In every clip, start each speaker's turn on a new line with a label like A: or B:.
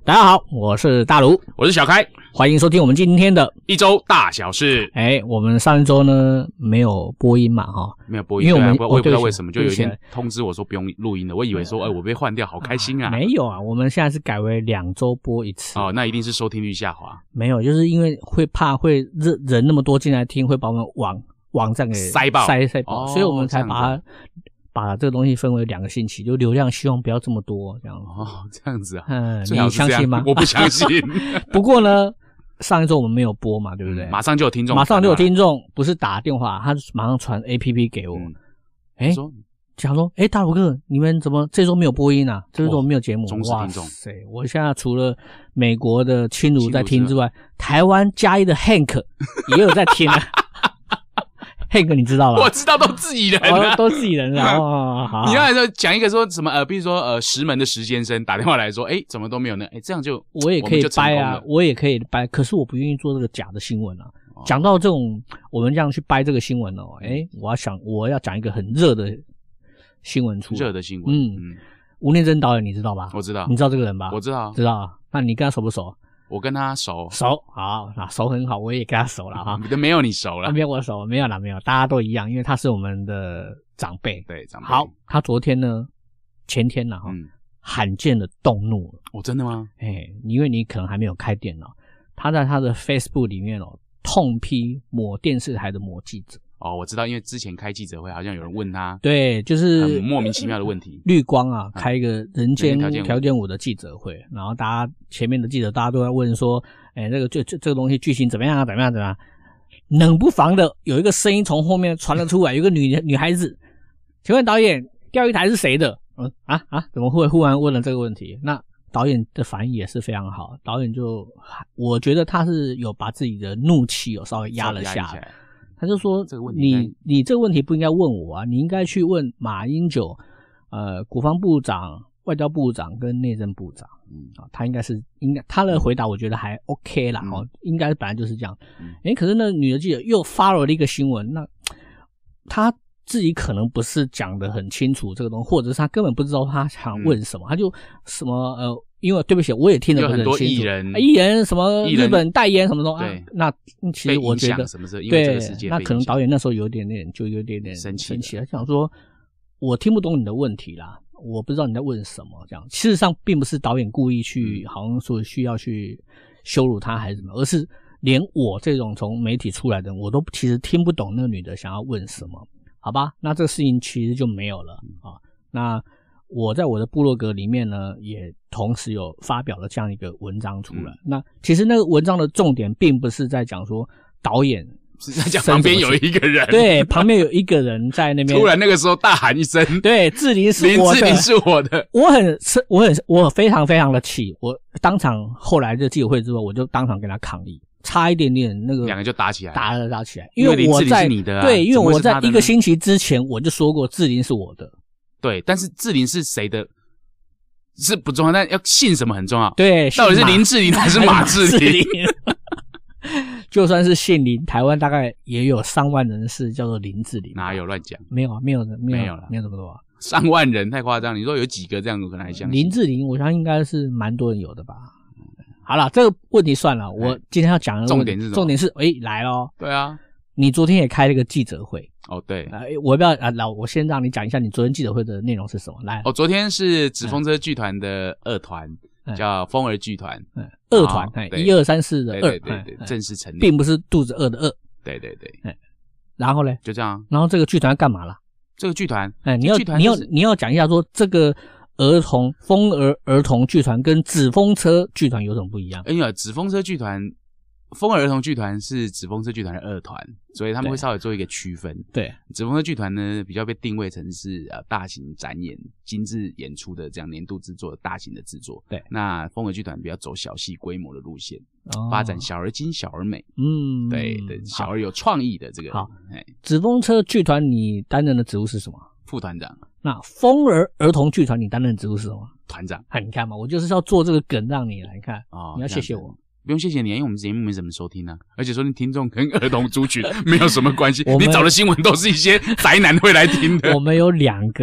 A: 大家好，我是大卢，
B: 我是小开，
A: 欢迎收听我们今天的
B: 一周大小事。
A: 我们上一周呢没有播音嘛，
B: 没有播音，
A: 因为我们
B: 我也不知道为什么，就有一
A: 对
B: 天通知我说不用录音了，我以为说我被换掉，好开心啊。
A: 没有啊，我们现在是改为2周播一次。
B: 哦，那一定是收听率下滑。
A: 没有，就是因为会怕会人那么多进来听，会把我们网站给
B: 塞爆，
A: 所以我们才把这个东西分为2个星期，就流量希望不要这么多这样。
B: 哦，这样子啊。
A: 你相信吗？
B: 我不相信。
A: 不过呢，上一周我们没有播嘛，对不对？
B: 马上就有听众，
A: 不是打电话，他马上传 APP 给我。讲说，大卢哥，你们怎么这周没有播音啊？这周没有节目？
B: 忠实听众。
A: 哇塞，我现在除了美国的亲儒在听之外，台湾嘉义的 Hank 也有在听啊。Hank 你知道吧？
B: 我知道，都自己人啊，
A: 都自己人啊。好，
B: 你要讲一个说什么比如说石门的石先生打电话来说，怎么都没有呢？这样就
A: 我也可以掰啊，我也可以掰，可是我不愿意做这个假的新闻啊。讲到这种我们这样去掰这个新闻我要讲一个很热的新闻出来。
B: 热的新闻。
A: 吴念真导演你知道吧？
B: 我知道。
A: 你知道这个人吧？
B: 我知道。
A: 知道啊。那你跟他熟不熟？
B: 我跟他熟，
A: 好，那熟很好，我也跟他熟了哈。
B: 没有你熟了，
A: 没有我熟，没有啦，大家都一样，因为他是我们的长辈。
B: 对，长辈。
A: 好，他昨天呢，前天呢，罕见的动怒了。
B: 哦，真的吗？
A: 因为你可能还没有开电脑，他在他的 Facebook 里面痛批某电视台的某记者。
B: 哦，我知道，因为之前开记者会，好像有人问他，
A: 对，就是
B: 很莫名其妙的问题。
A: 绿光啊，开一个人间条件舞的记者会，然后大家前面的记者大家都在问说，这个东西剧情怎么样啊？怎么样？冷不防的有一个声音从后面传了出来，有一个女孩子，请问导演，钓鱼台是谁的？怎么会忽然问了这个问题？那导演的反应也是非常好，导演我觉得他是有把自己的怒气稍微压了下来。他就说你这个问题不应该问我啊，你应该去问马英九国防部长、外交部长跟内政部长。他应该他的回答我觉得还 OK 啦，应该本来就是这样。可是那女的记者又发了一个新闻，那他自己可能不是讲得很清楚这个东西，或者是他根本不知道他想问什么，他就什么因为对不起，我也听得不是很清楚。艺人什么日本代言什么东西，那其实我觉得对，那可能导演那时候有点生气了，想说我听不懂你的问题啦，我不知道你在问什么这样。事实上并不是导演故意去好像说需要去羞辱他还是什么，而是连我这种从媒体出来的人，我都其实听不懂那个女的想要问什么，好吧？那这个事情其实就没有了啊。那我在我的部落格里面呢，也同时有发表了这样一个文章出来。那其实那个文章的重点并不是在讲说导演，
B: 是在讲旁边有一个人，
A: 对，旁边有一个人在那边，
B: 突然那个时候大喊一声，
A: 对，志玲是我的，
B: 林志玲是我的，
A: 我非常非常的气，我当场后来的记者会之后，我就当场跟他抗议。差一点点那个
B: 两个就打起来，
A: 打起来，因为我在
B: 你的
A: 对，因为我在1个星期之前我就说过志玲是我的。
B: 对，但是志玲是谁的是不重要，但要姓什么很重要。
A: 对，
B: 到底是林志玲还是马志玲？
A: 就算是姓林，台湾大概也有上万人是叫做林志玲。
B: 哪有乱讲？
A: 没有了，没有这么多啊。
B: 上万人太夸张，你说有几个这样子可能还相信？
A: 林志玲，我相信应该是蛮多人有的吧。好了，这个问题算了，我今天要讲的
B: 重点是什么？
A: 重点是来咯。
B: 对啊。
A: 你昨天也开了个记者会。
B: 对。
A: 我要不要我先让你讲一下你昨天记者会的内容是什么？来。
B: 昨天是纸风车剧团的二团，叫风儿剧团。
A: 二团，1234的二。
B: 对，正式成立，
A: 并不是肚子饿的饿。
B: 对。
A: 然后呢？
B: 就这样。
A: 然后这个剧团干嘛了？
B: 这个剧团，
A: 你要讲一下说这个风儿童剧团跟纸风车剧团有什么不一样？
B: 纸风车剧团。风儿儿童剧团是纸风车剧团的2团，所以他们会稍微做一个区分。
A: 对，
B: 纸风车剧团呢比较被定位成是大型展演、精致演出的这样年度制作的大型的制作。
A: 对，
B: 那风儿剧团比较走小戏规模的路线，发展小而精、小而美。对，小而有创意的这个。好，
A: 纸风车剧团你担任的职务是什么？
B: 副团长。
A: 那风儿儿童剧团你担任的职务是什么？
B: 团长。
A: 你看嘛，我就是要做这个梗让你来看。你要谢谢我。
B: 不用谢谢你，因为我们节目没什么收听啊，而且说你听众跟儿童族群没有什么关系，你找的新闻都是一些宅男会来听的。
A: 我们有2个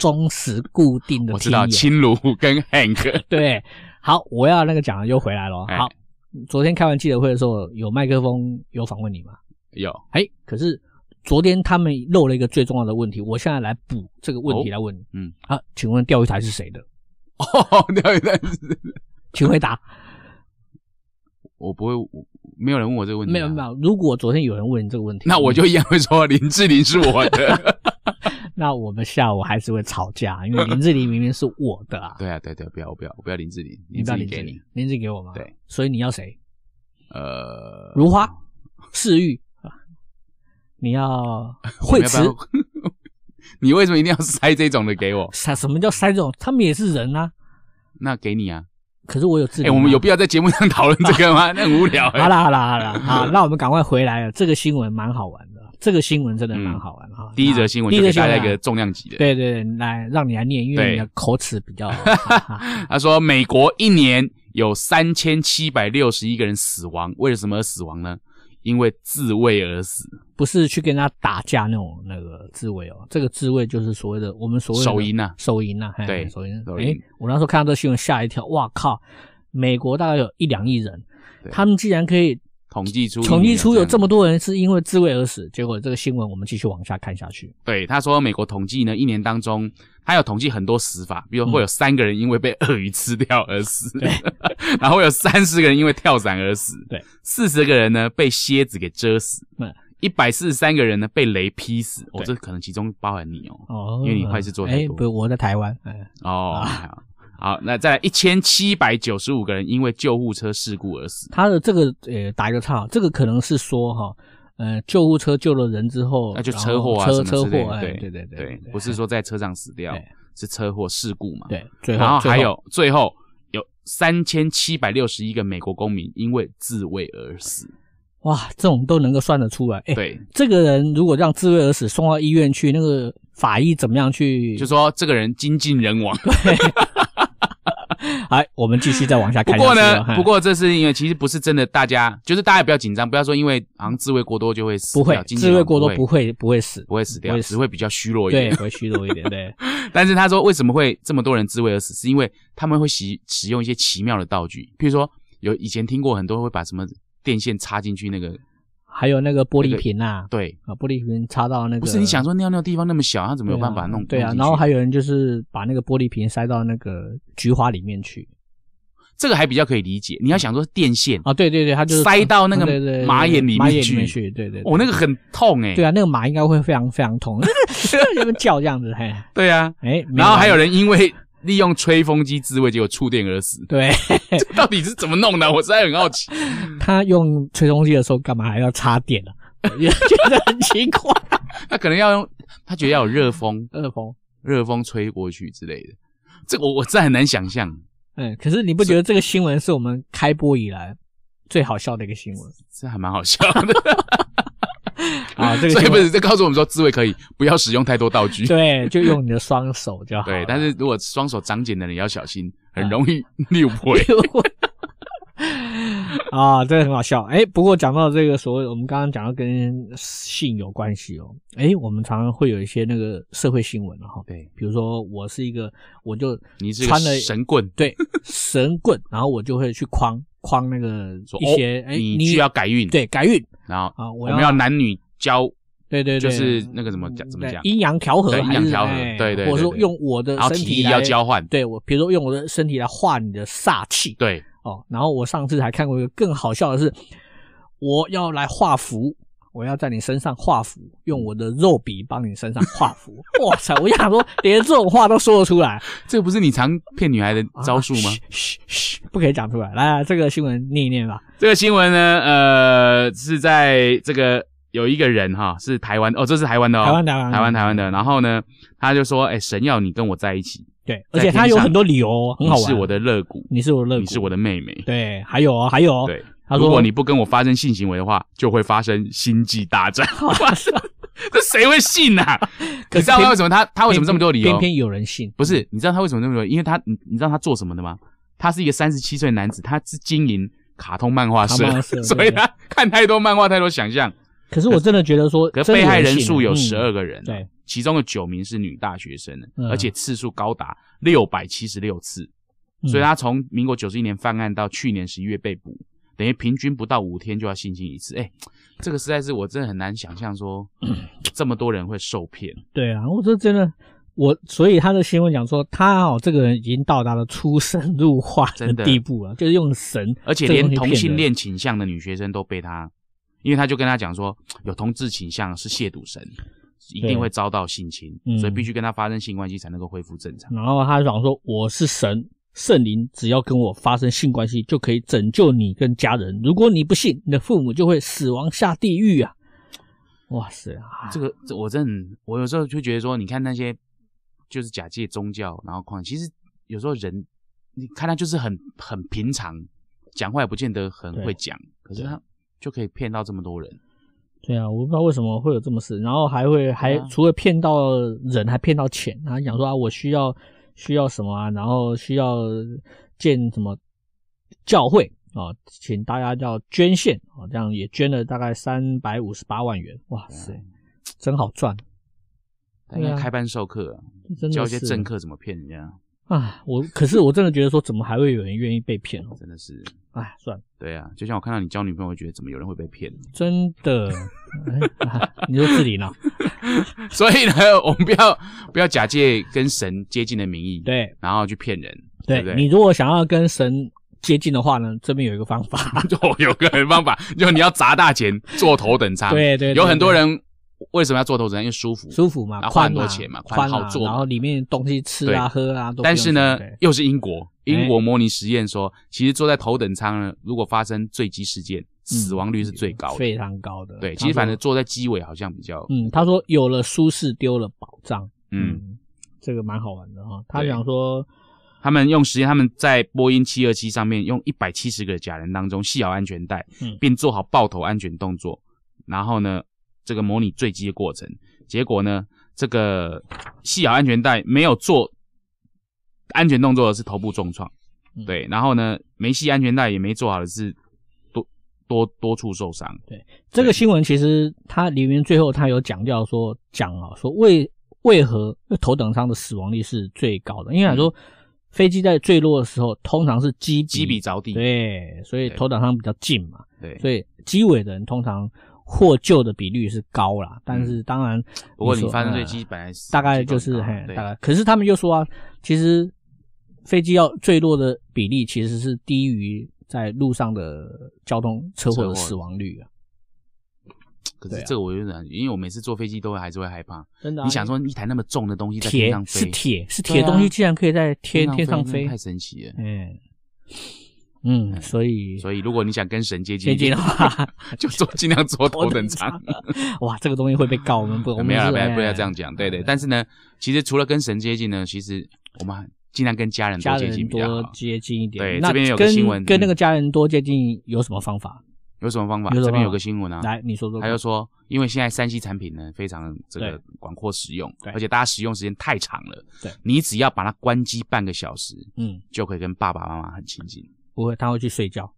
A: 忠实固定的听友。
B: 我知道青如跟 Hank
A: 对，好，我要那个讲的又回来了。好，昨天开完记者会的时候，有麦克风有访问你吗？
B: 有。
A: 可是昨天他们漏了一个最重要的问题，我现在来补这个问题来问你。请问钓鱼台是谁的？
B: 钓鱼台是谁的？
A: 请回答。
B: 我不会，没有人问我这个问题。
A: 没有。如果昨天有人问你这个问题，
B: 那我就一样会说林志玲是我的。
A: 那我们下午还是会吵架，因为林志玲明明是我的啊。
B: 对，我不要林志玲，
A: 林志玲
B: 给你，
A: 林志玲给我吗？
B: 对，
A: 所以你要谁？如花、世玉，你要惠慈。
B: 你为什么一定要塞这种的给我？
A: 什么叫塞这种？他们也是人啊。
B: 那给你啊。
A: 可是我有自己。
B: 我们有必要在节目上讨论这个吗？那很无聊。
A: 好啦，好，那我们赶快回来了。这个新闻蛮好玩的，这个新闻真的蛮好玩的哈。
B: 第一则新闻就给大家一个重量级的。
A: 对，来让你来念，因为你的口齿比较。
B: 他说，美国一年有3761个人死亡，为了什么而死亡呢？因为自卫而死，
A: 不是去跟他打架那个自卫哦。这个自卫就是所谓的我们所谓的手淫啊，
B: 对，
A: 手淫。我那时候看到这个新闻吓一跳，哇靠！美国大概有1-2亿人，他们竟然可以统计出有这么多人是因为自卫而死。结果这个新闻我们继续往下看下去。
B: 对，他说美国统计呢，一年当中他有统计很多死法，比如会有3个人因为被鳄鱼吃掉而死，对，然后有30个人因为跳伞而死，对，40个人呢被蝎子给蛰死，143个人呢被雷劈死。这可能其中包含你因为你坏事做太多。
A: 不，我在台湾。
B: 好，那再来1795个人因为救护车事故而死。
A: 他的这个打一个岔，这个可能是说救护车救了人之后，
B: 那就车祸啊，车祸，
A: 对，
B: 不是说在车上死掉，是车祸事故嘛。
A: 对，
B: 然后还有最后有3761个美国公民因为自卫而死。
A: 哇，这种都能够算得出来。
B: 对，
A: 这个人如果让自卫而死送到医院去，那个法医怎么样去？
B: 就说这个人精尽人亡。
A: 对。好，我们继续再往下看下去。
B: 不过这是因为其实不是真的，大家也不要紧张，不要说因为好像自卫过多就会死掉。
A: 不会，自卫过多不会死
B: 掉，只会比较虚弱一点。
A: 对，会虚弱一点。对。
B: 但是他说为什么会这么多人自卫而死，是因为他们会使用一些奇妙的道具，譬如说以前听过很多会把什么电线插进去那个。
A: 还有那个玻璃瓶啊，
B: 对
A: 玻璃瓶插到那个，
B: 不是你想说尿尿地方那么小，他怎么有办法弄？
A: 对啊，然后还有人就是把那个玻璃瓶塞到那个菊花里面去，
B: 这个还比较可以理解。你要想说电线
A: 对，他就是
B: 塞到那个马眼里面去，
A: 对，
B: 那个很痛对
A: 啊，那个马应该会非常非常痛，那边叫这样子，
B: 对啊，然后还有人因为利用吹风机自卫，结果触电而死。对，这到底是怎么弄的？我实在很好奇。
A: 他用吹风机的时候，干嘛还要插电啊？也觉得很奇怪。
B: 他可能要用，他觉得要有热风吹过去之类的。这个我真的很难想象。
A: 可是你不觉得这个新闻是我们开播以来最好笑的一个新闻？
B: 这还蛮好笑的。
A: 所
B: 以不是这告诉我们说自卫可以不要使用太多道具，
A: 对，就用你的双手就好。
B: 对，但是如果双手长茧的人也要小心，很容易溜会。
A: 这个很好笑。不过讲到这个所谓我们刚刚讲到跟性有关系我们常常会有一些那个社会新闻对，比如说我是一个，
B: 你是穿了神棍，
A: 对，神棍，然后我就会去框那个一些
B: 你需要改运，
A: 对，改运，
B: 然后我们要男女交，
A: 对，
B: 就是那个怎么讲，
A: 阴阳调和，
B: 阴阳调和，对，
A: 或者说用我的身体
B: 要交换，
A: 对，我比如说用我的身体来化你的煞气，
B: 对，
A: 然后我上次还看过一个更好笑的是，我要来画符。我要在你身上画符，用我的肉笔帮你身上画符。哇塞！我想说，连这种话都说得出来，
B: 这个不是你常骗女孩的招数吗？
A: 嘘，不可以讲出来。来，这个新闻念一念吧。
B: 这个新闻呢，是在这个有一个人是台湾这是台湾的台湾的。然后呢，他就说，神要你跟我在一起。
A: 对，而且他有很多理由，很好玩。
B: 你是我的肋骨，
A: 你是我的肋骨，
B: 你是我的妹妹。
A: 对，还有。对。
B: 如果你不跟我发生性行为的话，就会发生星际大战。这谁会信啊？可是知道他为什么他为什么这么多理由？
A: 偏偏有人信。
B: 不是，你知道他为什么这么多？因为你知道他做什么的吗？他是一个37岁男子，他是经营卡通漫画社，所以他看太多漫画，太多想象。
A: 可是我真的觉得说，
B: 可被害人数有12个人，对， 其中的9名是女大学生，而且次数高达676次。所以他从民国91年犯案到去年11月被捕，等于平均不到5天就要性侵一次。这个实在是我真的很难想象说这么多人会受骗。
A: 对啊，我说真的，所以他的新闻讲说他这个人已经到达了出神入化的地步了，就是用神，
B: 而且连同性恋倾向的女学生都被他，因为他就跟他讲说有同志倾向是亵渎神，一定会遭到性侵，所以必须跟他发生性关系才能够恢复正常。
A: 然后他讲说我是神，圣灵只要跟我发生性关系就可以拯救你跟家人，如果你不信，你的父母就会死亡下地狱啊！哇塞，我有时候就觉得说，你看那些就是假借宗教，然后其实有时候人你看他就是很平常，讲话也不见得很会讲，可是他就可以骗到这么多人。 对啊，我不知道为什么会有这么事，然后还除了骗到人，还骗到钱。他讲说我需要什么啊，然后需要建什么教会啊，请大家要捐献啊，这样也捐了大概358万元。哇塞，真好赚！
B: 应该开班授课教一些政客怎么骗人家
A: 啊！可是我真的觉得说，怎么还会有人愿意被骗？
B: 真的是，
A: 算了。
B: 对啊，就像我看到你交女朋友，会觉得怎么有人会被骗？
A: 真的，你说自己呢？
B: 所以呢，我们不要假借跟神接近的名义，
A: 对，
B: 然后去骗人，
A: 对
B: 不对？
A: 你如果想要跟神接近的话呢，这边有一个方法，
B: 有个方法，就你要砸大钱坐头等舱。
A: 对，
B: 有很多人为什么要坐头等舱？因为舒服嘛，花很多钱嘛，宽好坐，
A: 然后里面东西吃啊喝啊都。
B: 但是呢，又是英国模拟实验说，其实坐在头等舱呢，如果发生坠机事件，死亡率是最高的，
A: 非常高的。
B: 对，其实反正坐在机尾好像比较。
A: 他说有了舒适丢了保障。这个蛮好玩的哈。他讲说，
B: 他们用实验，他们在波音727上面用170个假人当中系好安全带，并做好抱头安全动作，然后呢，这个模拟坠机的过程。结果呢，这个系好安全带没有做安全动作的是头部重创，对，然后呢，没系安全带也没做好的是多处受伤。对，
A: 这个新闻其实它里面最后它有讲说为何头等舱的死亡率是最高的？因为来说，飞机在坠落的时候，通常是机
B: 鼻着地，
A: 对，所以头等舱比较近嘛，
B: 对，
A: 所以机尾的人通常获救的比率是高啦。但是当然，
B: 不过你发生坠机本来
A: 大概就是大概，可是他们又说啊，其实飞机要坠落的比例其实是低于在路上的交通车祸的死亡率啊。
B: 可是这个我有点，因为我每次坐飞机都还是会害怕。
A: 真的，
B: 你想说一台那么重的东西在天上飞，
A: 是铁东西，竟然可以在天上飞，
B: 太神奇了。
A: 所以
B: 如果你想跟神接近
A: 的话，
B: 就尽量坐头等舱。
A: 哇，这个东西会被告，我们不
B: 要这样讲，对。但是呢，其实除了跟神接近呢，其实我们尽量跟家人多接近比较好，
A: 多接近一点。
B: 对，这边有个新闻，
A: 跟那个家人多接近有什么方法？
B: 这边有个新闻啊，
A: 来你说说。
B: 他就说，因为现在3C 产品呢非常这个广阔使用，而且大家使用时间太长了，对，你只要把它关机半个小时，就可以跟爸爸妈妈很亲近。
A: 不会，他会去睡觉。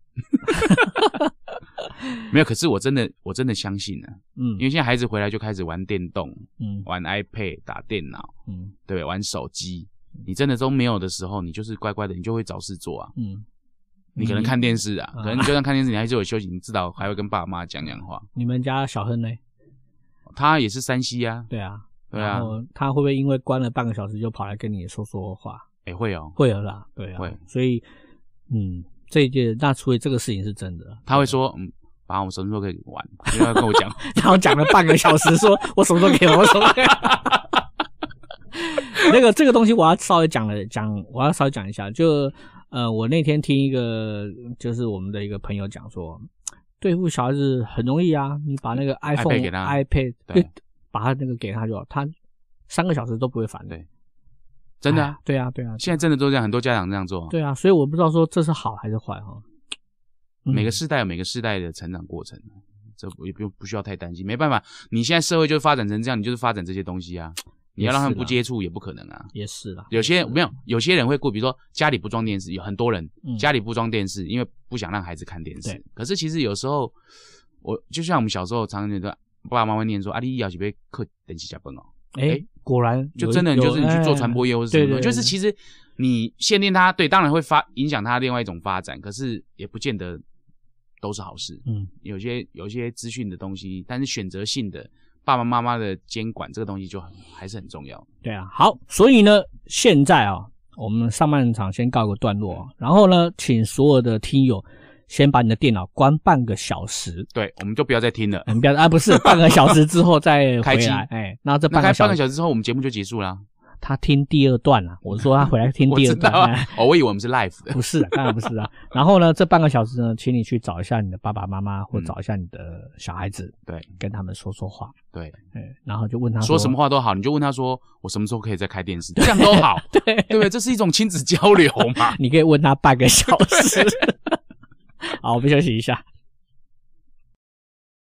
B: 没有，可是我真的相信呢，因为现在孩子回来就开始玩电动，玩 iPad 打电脑，对，玩手机，你真的都没有的时候，你就是乖乖的，你就会找事做啊，你可能看电视啊，可能就算看电视，你还是有休息，你至少还会跟爸妈讲话。你们家小亨呢？他也是3C啊。对啊。然后他会不会因为关了半个小时就跑来跟你说话？会哦。会了啦，对啊。会。所以，这一届那除非这个事情是真的，他会说，爸，我什么时候可以玩？因为要跟我讲，然后讲了半个小时，说我什么时候可以玩，我什么时候可以玩。这个东西我要稍微讲一下，就。我那天听一个就是我们的一个朋友讲说，对付小孩子很容易啊，你把那个 iPhone 给他 iPad 把他那个给他就好，他3个小时都不会烦。对，真的啊，对啊，现在真的都这样，很多家长这样做。对啊，所以我不知道说这是好还是坏哈。每个世代有每个世代的成长过程，这也不需要太担心。没办法，你现在社会就发展成这样，你就是发展这些东西啊。你要让他们不接触也不可能啊，也是啦。有些人会比如说家里不装电视，有很多人家里不装电视，因为不想让孩子看电视。可是其实有时候，就像我们小时候常常觉得爸爸妈妈会念说，你要是要去看电视吃饭哦，
A: 果然
B: 就真的就是你去做传播业或是什么，就是其实你限定他，对，当然会影响他另外一种发展，可是也不见得都是好事。有些资讯的东西，但是选择性的爸爸妈妈的监管这个东西就还是很重要。
A: 对啊，好，所以呢，现在我们上半场先告个段落，然后呢，请所有的听友先把你的电脑关半个小时。
B: 对，我们就不要再听了。
A: 不要不是半个小时之后再回来。那这半个小时
B: 之后，我们节目就结束了。
A: 他听第二段了，我说他回来听第二段。
B: 我以为我们是 live 的。
A: 不是，当然不是啊。然后呢，这半个小时呢，请你去找一下你的爸爸妈妈，或找一下你的小孩子，
B: 对，
A: 跟他们说说话。
B: 对，
A: 然后就问他
B: 说什么话都好，你就问他说我什么时候可以再开电视，这样都好。对不对？这是一种亲子交流嘛。
A: 你可以问他半个小时。好，我们休息一下。